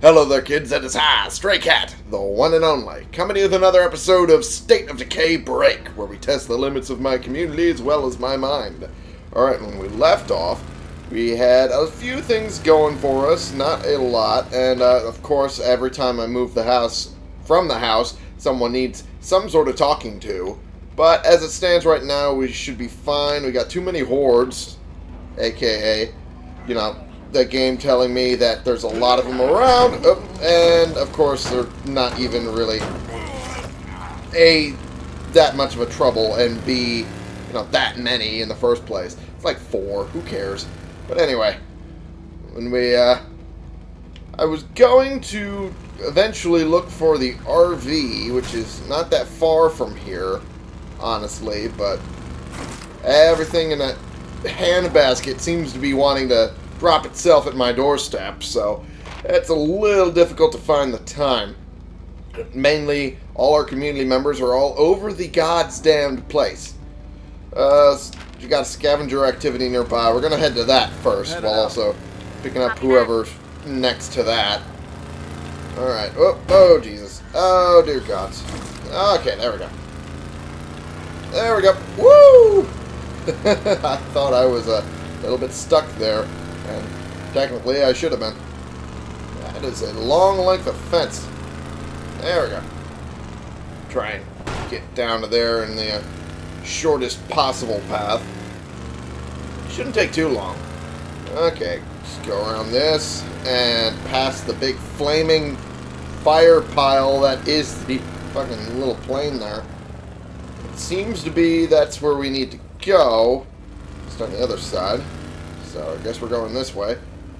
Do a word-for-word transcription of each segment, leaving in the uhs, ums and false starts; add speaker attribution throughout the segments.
Speaker 1: Hello there, kids. That is I, Stray Cat, the one and only, coming here with another episode of State of Decay Break, where we test the limits of my community as well as my mind. Alright, when we left off, we had a few things going for us, not a lot, and uh, of course, every time I move the house from the house, someone needs some sort of talking to. But as it stands right now, we should be fine. We got too many hordes, aka, you know, the game telling me that there's a lot of them around, oh, and of course they're not even really A, that much of a trouble, and B, you know, that many in the first place. It's like four, who cares? But anyway, when we, uh, I was going to eventually look for the R V, which is not that far from here, honestly, but everything in that handbasket seems to be wanting to drop itself at my doorstep, so it's a little difficult to find the time. Mainly, all our community members are all over the God's damned place. Uh, you got a scavenger activity nearby. We're gonna head to that first, while also picking up whoever's next to that. Alright. Oh, oh, Jesus. Oh, dear God. Okay, there we go. There we go. Woo! I thought I was a little bit stuck there. And technically, I should have been. That is a long length of fence. There we go. Try and get down to there in the uh, shortest possible path. Shouldn't take too long. Okay, just go around this and past the big flaming fire pile that is the fucking little plane there. It seems to be that's where we need to go. Just on the other side. So I guess we're going this way.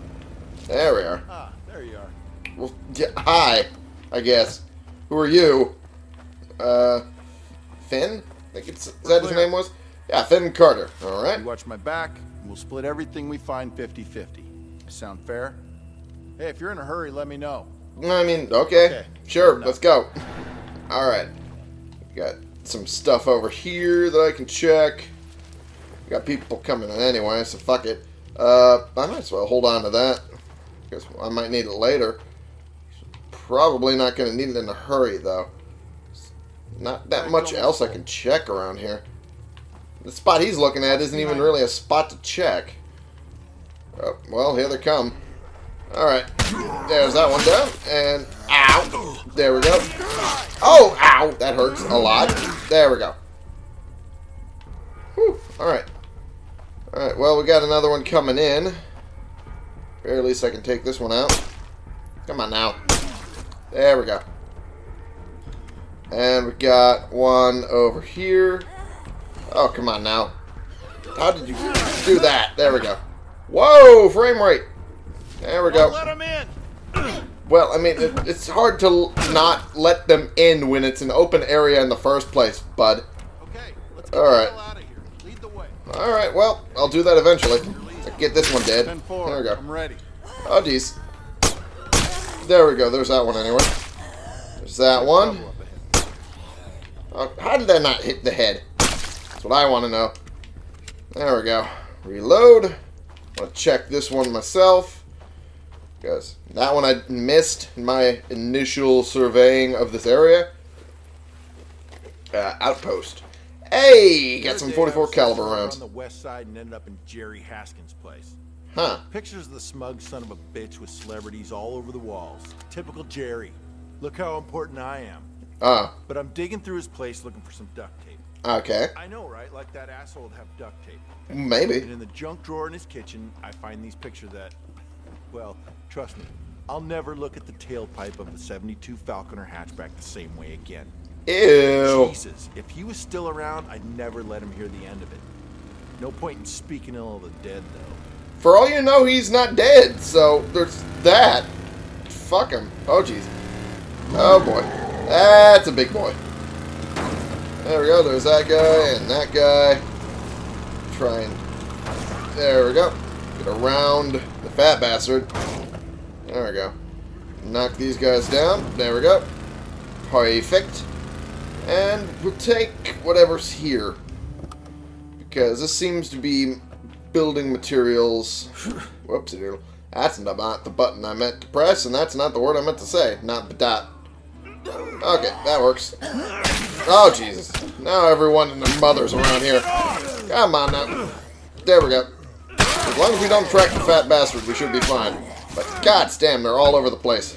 Speaker 1: There we are.
Speaker 2: Ah, there you are.
Speaker 1: Well, yeah, hi, I guess. Who are you? Uh, Finn? I think it's, is that his name was? Yeah, Finn Carter. All right.
Speaker 2: You watch my back, and we'll split everything we find fifty fifty. Sound fair? Hey, if you're in a hurry, let me know.
Speaker 1: I mean, okay.
Speaker 2: Okay.
Speaker 1: Sure, let's go. All right. Got some stuff over here that I can check. Got people coming in anyway, so fuck it. Uh, I might as well hold on to that, because I might need it later. Probably not going to need it in a hurry, though. Not that much else I can check around here. The spot he's looking at isn't even really a spot to check. Oh, well, here they come. Alright, there's that one down, and ow! There we go. Oh, ow! That hurts a lot. There we go. Whew, alright. Alright, well, we got another one coming in. Or at least I can take this one out. Come on now. There we go. And we got one over here. Oh, come on now. How did you do that? There we go. Whoa, frame rate. There we go.
Speaker 2: Let them in.
Speaker 1: Well, I mean, it, it's hard to not let them in when it's an open area in the first place, bud.
Speaker 2: Okay, let's get
Speaker 1: All right.
Speaker 2: the hell out of here. Lead the way.
Speaker 1: Alright, well, I'll do that eventually. Let's get this one dead. There we go.
Speaker 2: I'm ready.
Speaker 1: Oh, jeez. There we go. There's that one anyway. There's that one. Oh, how did that not hit the head? That's what I want to know. There we go. Reload. I'm going to check this one myself. Because that one I missed in my initial surveying of this area. Uh, outpost. Hey, got some forty-four caliber rounds.
Speaker 2: On the west side and ended up in Jerry Haskins' place.
Speaker 1: Huh.
Speaker 2: Pictures of the smug son of a bitch with celebrities all over the walls. Typical Jerry. Look how important I am.
Speaker 1: Ah.
Speaker 2: But I'm digging through his place looking for some duct tape.
Speaker 1: Okay.
Speaker 2: I know, right? Like that asshole would have duct tape.
Speaker 1: Maybe.
Speaker 2: And in the junk drawer in his kitchen, I find these pictures that, well, trust me, I'll never look at the tailpipe of the seventy-two Falconer hatchback the same way again.
Speaker 1: Ew.
Speaker 2: Jesus, if he was still around, I'd never let him hear the end of it. No point in speaking ill of the dead, though.
Speaker 1: For all you know, he's not dead, so there's that. Fuck him. Oh, jeez. Oh, boy. That's a big boy. There we go. There's that guy and that guy. Try and... There we go. Get around the fat bastard. There we go. Knock these guys down. There we go. Perfect. And we'll take whatever's here. Because this seems to be building materials. Whoopsie doodle. That's not the button I meant to press, and that's not the word I meant to say. Not the dot. Okay, that works. Oh, Jesus. Now everyone and their mothers around here. Come on now. There we go. As long as we don't track the fat bastard, we should be fine. But god damn, they're all over the place.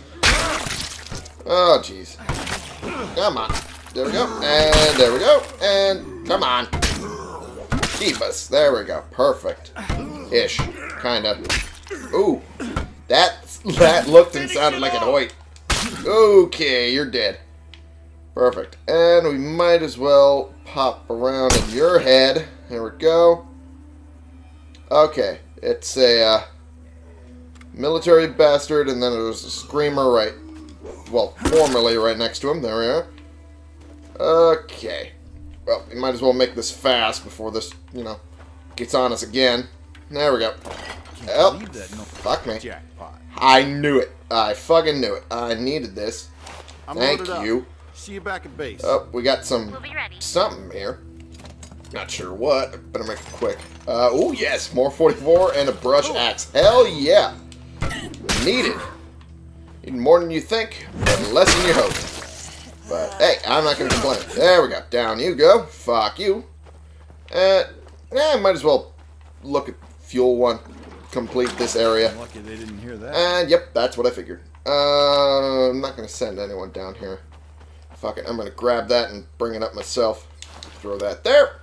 Speaker 1: Oh, jeez. Come on. There we go. And there we go. And come on. Keep us. There we go. Perfect. Ish. Kinda. Ooh. That, that looked and sounded like an oit. Okay, you're dead. Perfect. And we might as well pop around in your head. There we go. Okay. It's a uh, military bastard, and then there's a screamer right, well, formerly right next to him. There we are. Okay. Well, we might as well make this fast before this, you know, gets on us again. There we go. Oh, fuck me. I knew it. I fucking knew it. I needed this. Thank you.
Speaker 2: See you back at base.
Speaker 1: Oh, we got some we'll something here. Not sure what. I better make it quick. Uh, oh, yes. More forty-four and a brush axe. Hell yeah. Needed. Need more than you think, but less than you hope. But, hey, I'm not going to complain. There we go. Down you go. Fuck you. Uh, eh, might as well look at fuel one. Complete this area.
Speaker 2: I'm lucky they didn't hear that.
Speaker 1: And, yep, that's what I figured. Uh, I'm not going to send anyone down here. Fuck it. I'm going to grab that and bring it up myself. Throw that there.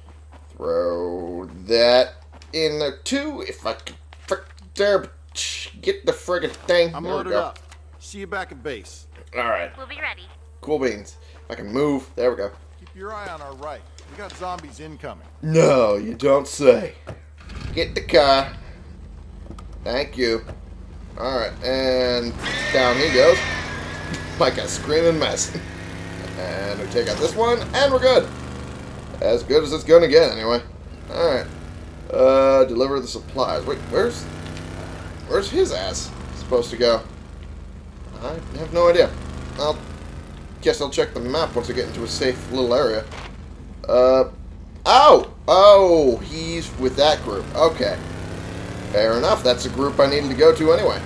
Speaker 1: Throw that in there, too. If I could frick there, get the friggin' thing.
Speaker 2: I'm
Speaker 1: there
Speaker 2: loaded up. See you back at base.
Speaker 1: Alright.
Speaker 3: We'll be ready.
Speaker 1: Cool beans. If I can move. There we go.
Speaker 2: Keep your eye on our right. We got zombies incoming.
Speaker 1: No, you don't say. Get the car. Thank you. Alright, and down he goes. Like a screaming mess. And we take out this one, and we're good. As good as it's gonna get, anyway. Alright. Uh, deliver the supplies. Wait, where's... Where's his ass supposed to go? I have no idea. I'll... Guess I'll check the map once I get into a safe little area. Uh... Oh! Oh! He's with that group. Okay. Fair enough. That's a group I needed to go to anyway.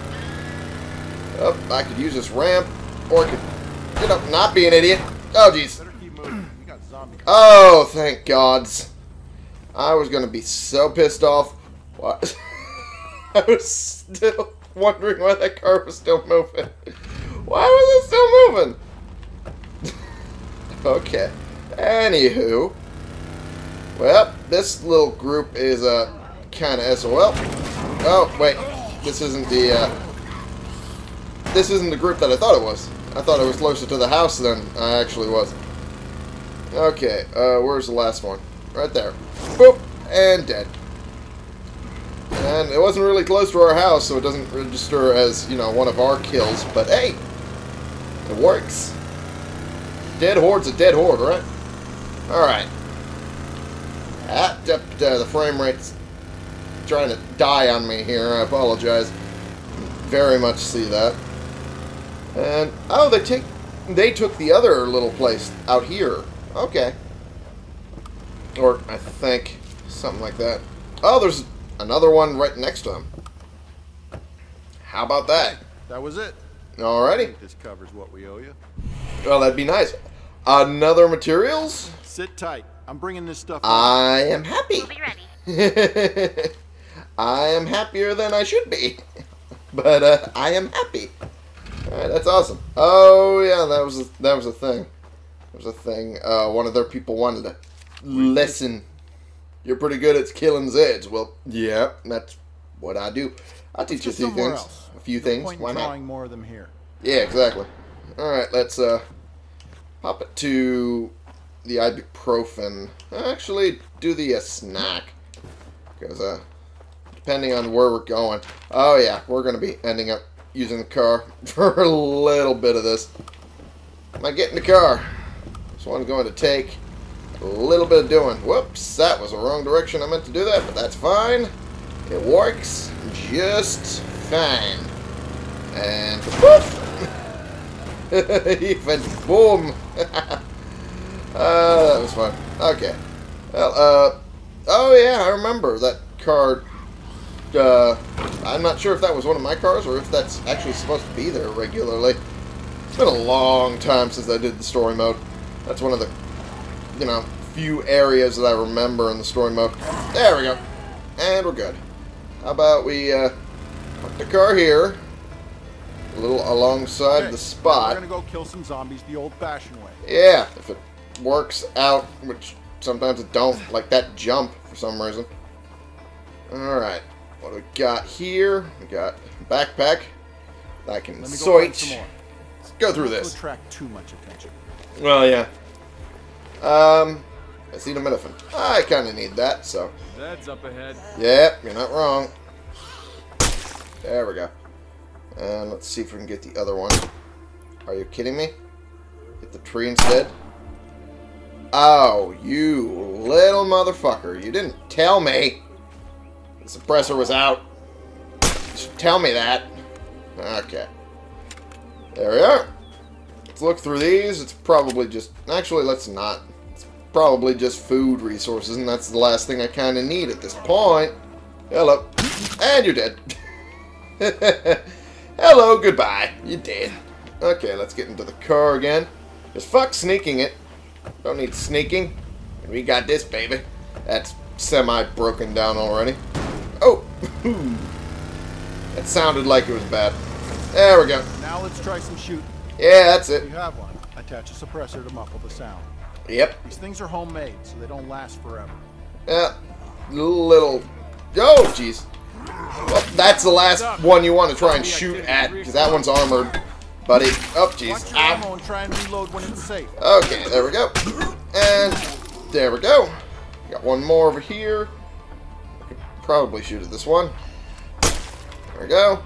Speaker 1: Oh, I could use this ramp. Or I could... Get up, not be an idiot. Oh, jeez. Oh, thank gods. I was going to be so pissed off. What? I was still wondering why that car was still moving. Why was it still moving? Okay. Anywho. Well, this little group is uh, kind of S O L. Oh, wait. This isn't the... Uh, this isn't the group that I thought it was. I thought it was closer to the house than I actually was. Okay, uh, where's the last one? Right there. Boop! And dead. And it wasn't really close to our house, so it doesn't register as, you know, one of our kills. But hey! It works. Dead horde's a dead horde, right? Alright. Ah, uh, the frame rate's trying to die on me here. I apologize. Very much see that. And, oh, they take, they took the other little place out here. Okay. Or, I think, something like that. Oh, there's another one right next to him. How about that?
Speaker 2: That was it.
Speaker 1: Alrighty.
Speaker 2: I think this covers what we owe you.
Speaker 1: Well, that'd be nice. Another materials?
Speaker 2: Sit tight. I'm bringing this stuff.
Speaker 1: I am happy.
Speaker 3: We'll be ready.
Speaker 1: I am happier than I should be. But, uh, I am happy. Alright, that's awesome. Oh, yeah, that was a, that was a thing. That was a thing. Uh, one of their people wanted to listen. You're pretty good at killing Zeds. Well, yeah, that's what I do. I'll teach you a few things.
Speaker 2: Else.
Speaker 1: A few
Speaker 2: no
Speaker 1: things.
Speaker 2: Point
Speaker 1: Why
Speaker 2: in
Speaker 1: not?
Speaker 2: drawing more of them here.
Speaker 1: Yeah, exactly. Alright, let's uh, pop it to the ibuprofen. Actually, do the uh, snack. Because, uh, depending on where we're going. Oh, yeah, we're going to be ending up using the car for a little bit of this. Am I getting the car? This one's going to take a little bit of doing. Whoops, that was the wrong direction. I meant to do that, but that's fine. It works just fine. And poof! Even boom! uh, that was fun. Okay. Well, uh, oh yeah, I remember that car uh, I'm not sure if that was one of my cars or if that's actually supposed to be there regularly. It's been a long time since I did the story mode. That's one of the, you know, few areas that I remember in the story mode. There we go. And we're good. How about we uh, park the car here, a little alongside
Speaker 2: Okay,
Speaker 1: the spot.
Speaker 2: We're gonna go kill some zombies the old-fashioned way.
Speaker 1: Yeah, if it works out, which sometimes it don't, like that jump for some reason. Alright, what do we got here? We got a backpack. I can
Speaker 2: Let me go find some
Speaker 1: switch.
Speaker 2: more.
Speaker 1: Let's go through
Speaker 2: Not to
Speaker 1: this.
Speaker 2: attract too much attention.
Speaker 1: Well, yeah. Um, acetaminophen. I kind of need that, so.
Speaker 4: That's up ahead.
Speaker 1: Yep, you're not wrong. There we go. And let's see if we can get the other one. Are you kidding me? Hit the tree instead? Oh, you little motherfucker. You didn't tell me the suppressor was out. You should tell me that. Okay. There we are. Let's look through these. It's probably just... Actually, let's not. It's probably just food resources, and that's the last thing I kind of need at this point. Hello. And you're dead. Hello, goodbye. You're dead. Okay, let's get into the car again. Just fuck sneaking it. Don't need sneaking. We got this, baby. That's semi-broken down already. Oh! That sounded like it was bad. There we go.
Speaker 2: Now let's try some shooting.
Speaker 1: Yeah, that's
Speaker 2: If
Speaker 1: it.
Speaker 2: you have one, attach a suppressor to muffle the sound.
Speaker 1: Yep.
Speaker 2: These things are homemade, so they don't last forever.
Speaker 1: Yeah. Little... Oh, jeez. Well, that's the last one you want to try and shoot at, because that one's armored. Buddy. Oh, jeez.
Speaker 2: Watch your ammo and try and reload when it's safe.
Speaker 1: Okay, there we go. And there we go. Got one more over here. I could probably shoot at this one. There we go.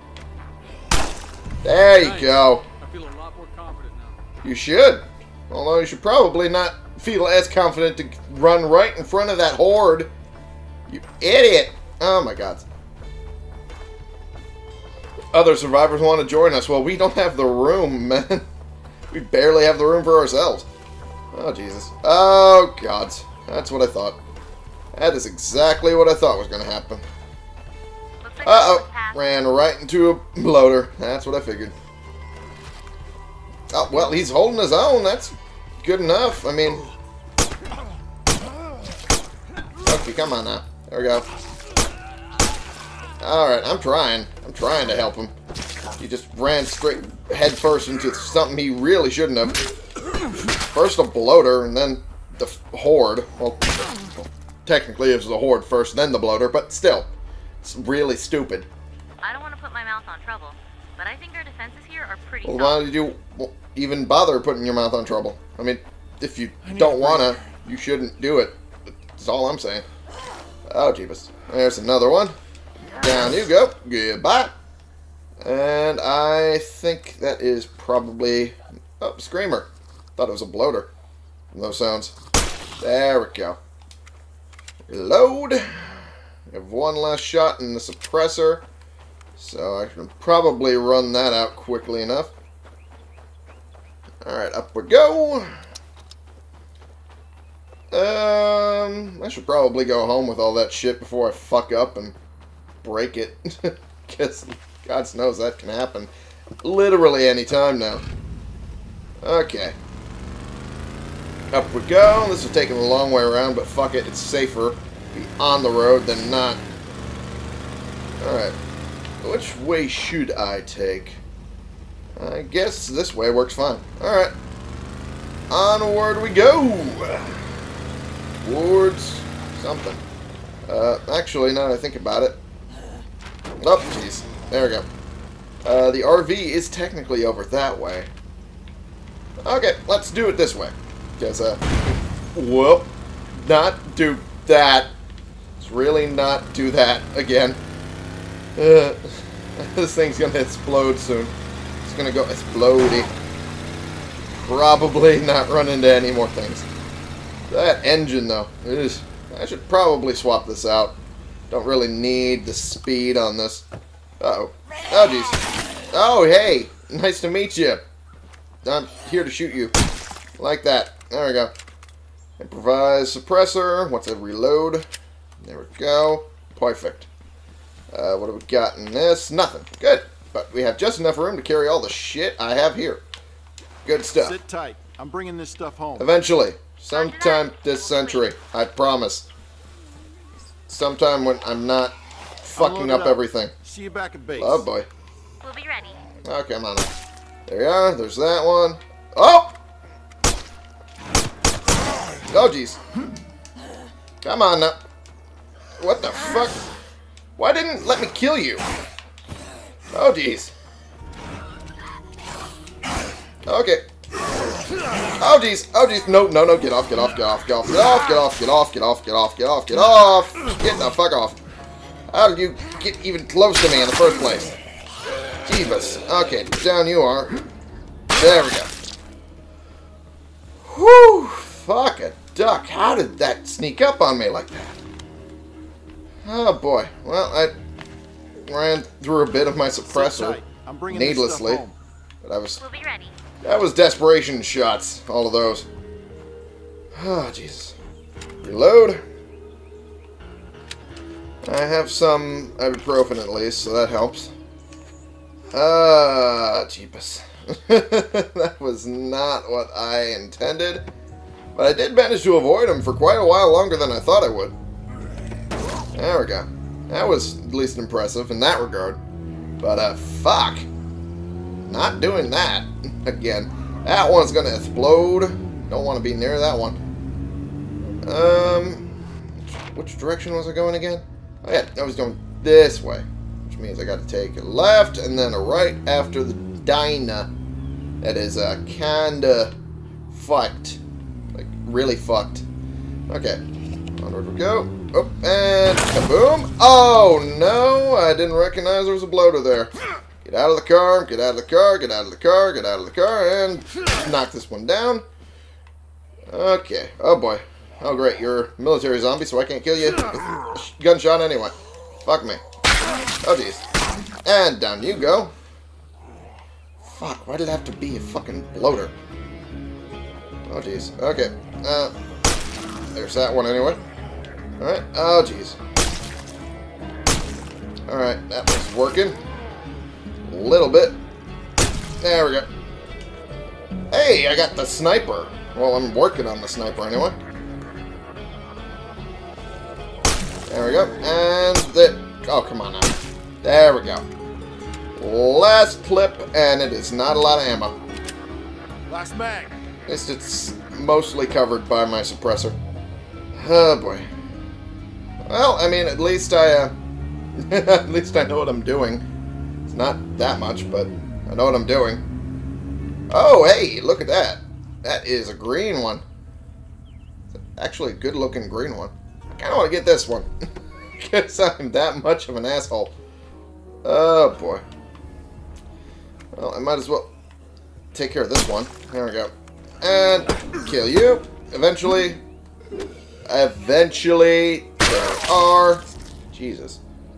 Speaker 1: There you go.
Speaker 4: I feel a lot more confident now.
Speaker 1: You should. Although you should probably not feel as confident to run right in front of that horde. You idiot. Oh my god. Other survivors want to join us. Well, we don't have the room, man. We barely have the room for ourselves. Oh, Jesus. Oh, gods. That's what I thought. That is exactly what I thought was going to happen.
Speaker 5: Like
Speaker 1: Uh-oh. Ran right into a bloater. That's what I figured. Oh, well, he's holding his own. That's good enough. I mean... Okay, come on now. There we go. Alright, I'm trying. I'm trying to help him. He just ran straight head first into something he really shouldn't have. First a bloater, and then the horde. Well, technically it was the horde first, then the bloater, but still. It's really stupid.
Speaker 5: I don't want to put my mouth on trouble, but I think our defenses here are pretty
Speaker 1: Well,
Speaker 5: solid.
Speaker 1: why did you even bother putting your mouth on trouble? I mean, if you
Speaker 2: I need
Speaker 1: don't
Speaker 2: a
Speaker 1: want to, you shouldn't do it. That's all I'm saying. Oh, jeebus. There's another one. Down you go. Goodbye. And I think that is probably... Oh, Screamer. Thought it was a bloater. From those sounds. There we go. Reload. We have one last shot in the suppressor. So I can probably run that out quickly enough. Alright, up we go. Um, I should probably go home with all that shit before I fuck up and break it. Because God knows that can happen literally any time now. Okay. Up we go. This is taking a long way around, but fuck it. It's safer to be on the road than not. Alright. Which way should I take? I guess this way works fine. Alright. Onward we go! Towards something. Uh, actually, now that I think about it. Oh, jeez. There we go. Uh, the R V is technically over that way. Okay, let's do it this way. Because, uh, whoop. Not do that. Let's really not do that again. Uh, this thing's gonna explode soon. It's gonna go explodey. Probably not run into any more things. That engine, though, it is. I should probably swap this out. Don't really need the speed on this. Uh-oh. Oh, jeez. Oh, hey. Nice to meet you. I'm here to shoot you. Like that. There we go. Improvise suppressor. What's a reload? There we go. Perfect. Uh, what have we got in this? Nothing. Good. But we have just enough room to carry all the shit I have here. Good stuff.
Speaker 2: Sit tight. I'm bringing this stuff home.
Speaker 1: Eventually. Sometime this century. I promise. Sometime when I'm not fucking up,
Speaker 2: up
Speaker 1: everything.
Speaker 2: See you back at base.
Speaker 1: Oh boy.
Speaker 5: We'll be ready.
Speaker 1: Okay, come on. There you are. There's that one. Oh! Oh, jeez. Come on now. What the fuck? Why didn't it let me kill you? Oh, jeez. Okay. Oh, jeez. Oh, jeez. No, no, no. Get off, get off, get off, get off, get off, get off, get off, get off, get off, get off, get off. Get the fuck off. How did you get even close to me in the first place? Jeebus. Okay, down you are. There we go. Whew. Fuck a duck. How did that sneak up on me like that? Oh, boy. Well, I ran through a bit of my suppressor
Speaker 2: I'm bringing
Speaker 1: needlessly.
Speaker 2: This stuff home.
Speaker 1: But I was...
Speaker 5: We'll be ready.
Speaker 1: That was desperation shots. All of those. Oh, Jesus. Reload. I have some ibuprofen at least, so that helps. Ah, jeepus. That was not what I intended. But I did manage to avoid him for quite a while longer than I thought I would. There we go. That was at least impressive in that regard. But, uh, fuck. Not doing that. Again. That one's gonna explode. Don't want to be near that one. Um, which direction was I going again? Oh, yeah, I was going this way. Which means I got to take a left and then a right after the Dyna. That is, uh, kinda fucked. Like, really fucked. Okay. Onward we go. Oh, and kaboom. Oh, no. I didn't recognize there was a bloater there. Get out of the car. Get out of the car. Get out of the car. Get out of the car. And knock this one down. Okay. Oh, boy. Oh, great. You're a military zombie, so I can't kill you. Gunshot anyway. Fuck me. Oh, jeez. And down you go. Fuck. Why did it have to be a fucking bloater? Oh, jeez. Okay. Uh, there's that one anyway. Alright. Oh, jeez. Alright. That was working. A little bit. There we go. Hey, I got the sniper. Well, I'm working on the sniper anyway. There we go. And the... Oh, come on now. There we go. Last clip, and it is not a lot of ammo.
Speaker 2: Last mag.
Speaker 1: At least it's mostly covered by my suppressor. Oh, boy. Well, I mean, at least I, uh... at least I know what I'm doing. It's not that much, but I know what I'm doing. Oh, hey, look at that. That is a green one. It's actually a good-looking green one. I kind of want to get this one. Because I'm that much of an asshole. Oh, boy. Well, I might as well take care of this one. There we go. And kill you. Eventually. Eventually. There are. Jesus.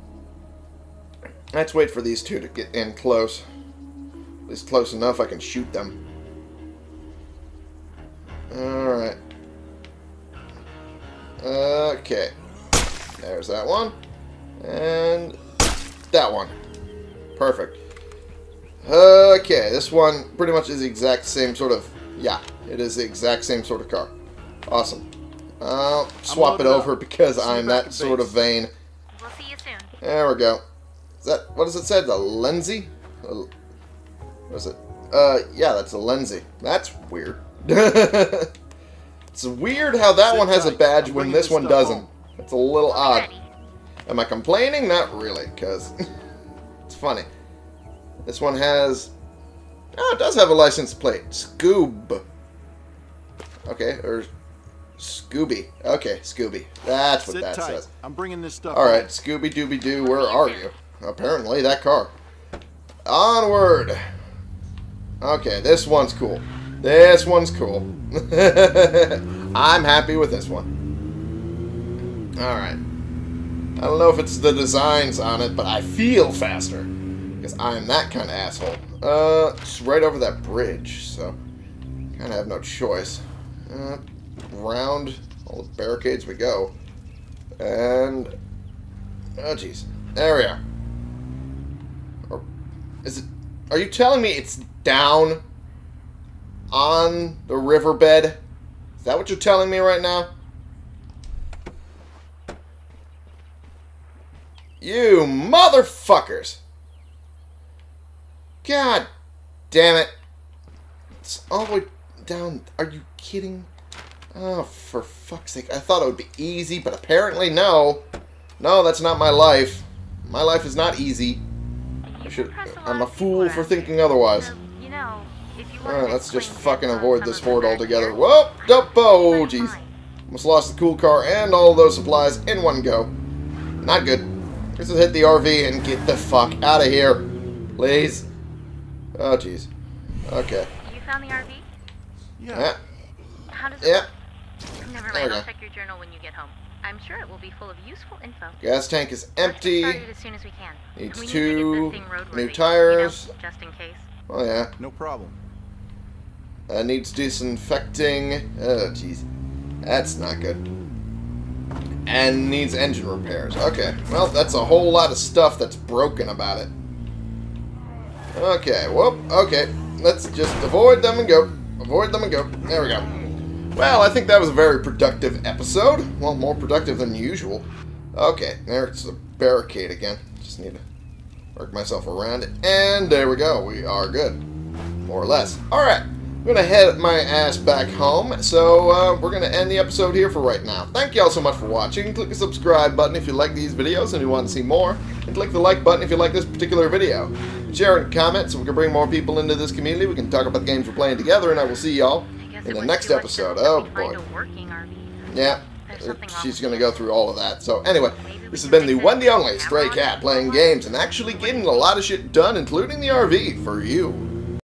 Speaker 1: Let's wait for these two to get in close. At least close enough I can shoot them. Alright. Okay. There's that one. And that one. Perfect. Okay, this one pretty much is the exact same sort of... Yeah, it is the exact same sort of car. Awesome. I'll swap it over because I'm that sort of vain.
Speaker 5: We'll see you soon.
Speaker 1: There we go. Is that... What does it say? The Lenzy? What is it? Uh, yeah, that's a Lenzy. That's weird. It's weird how that one has a badge when this one doesn't. It's a little odd. Am I complaining? Not really, because it's funny. This one has... Oh, it does have a license plate. Scoob. Okay, or Scooby. Okay, Scooby. That's what that says.
Speaker 2: I'm bringing this stuff.
Speaker 1: Alright, Scooby Dooby Doo, where are you? Apparently, that car. Onward. Okay, this one's cool. This one's cool. I'm happy with this one. Alright. I don't know if it's the designs on it, but I feel faster. Because I'm that kind of asshole. Uh, it's right over that bridge, so kind of have no choice. Uh, round all the barricades we go. And... Oh, jeez. There we are. Is it... Are you telling me it's down on the riverbed? Is that what you're telling me right now? You motherfuckers! God damn it. It's all the way down. Are you kidding? Oh, for fuck's sake. I thought it would be easy, but apparently no. No, that's not my life. My life is not easy. I should, I'm a fool for thinking otherwise.
Speaker 5: You know, if you
Speaker 1: Alright, let's just fucking avoid this horde altogether. Whoop! Dope! Oh, jeez. Almost lost the cool car and all those supplies in one go. Not good. Let's just hit the R V and get the fuck out of here. Please. Oh, jeez. Okay.
Speaker 5: You found the R V?
Speaker 2: Yeah.
Speaker 1: Yeah.
Speaker 5: How does it
Speaker 1: Yeah.
Speaker 5: look? Never mind,
Speaker 1: Okay.
Speaker 5: I'll check your journal when you get home. I'm sure it will be full of useful info.
Speaker 1: Gas tank is
Speaker 5: Let's get
Speaker 1: empty.
Speaker 5: started as soon as we can.
Speaker 1: Needs
Speaker 5: We need
Speaker 1: two
Speaker 5: to get this thing roadworthy,
Speaker 1: new tires.
Speaker 5: You know, just in case.
Speaker 1: Oh, yeah.
Speaker 2: No problem.
Speaker 1: Uh, needs disinfecting. Oh, jeez. That's not good. And needs engine repairs. Okay. Well, that's a whole lot of stuff that's broken about it. Okay. Whoop. Okay. Let's just avoid them and go. Avoid them and go. There we go. Well, I think that was a very productive episode. Well, more productive than usual. Okay. There's the barricade again. Just need to work myself around it. And there we go. We are good. More or less. Alright. I'm going to head my ass back home, so uh, we're going to end the episode here for right now. Thank you all so much for watching. Click the subscribe button if you like these videos and you want to see more. And click the like button if you like this particular video. Share and comment so we can bring more people into this community. We can talk about the games we're playing together, and I will see y'all in the next episode. Oh boy. Yeah, she's going to go through all of that. So anyway, this has been the one and only Stray Cat playing games and actually getting a lot of shit done, including the R V, for you.